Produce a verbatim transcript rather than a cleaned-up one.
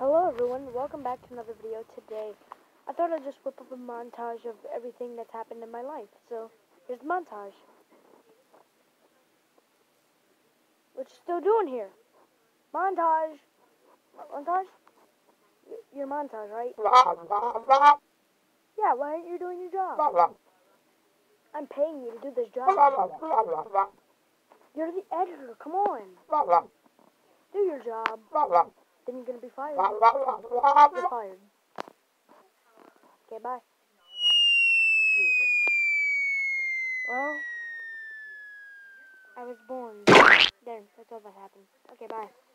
Hello everyone, welcome back to another video. Today, I thought I'd just whip up a montage of everything that's happened in my life. So, here's the montage. What you still doing here? Montage! Montage? Y your montage, right? Yeah, why aren't you doing your job? I'm paying you to do this job. You're the editor, come on. Do your job. Then you're gonna be fired. You're fired. Okay, bye. Well, I was born. There, that's all that happened. Okay, bye.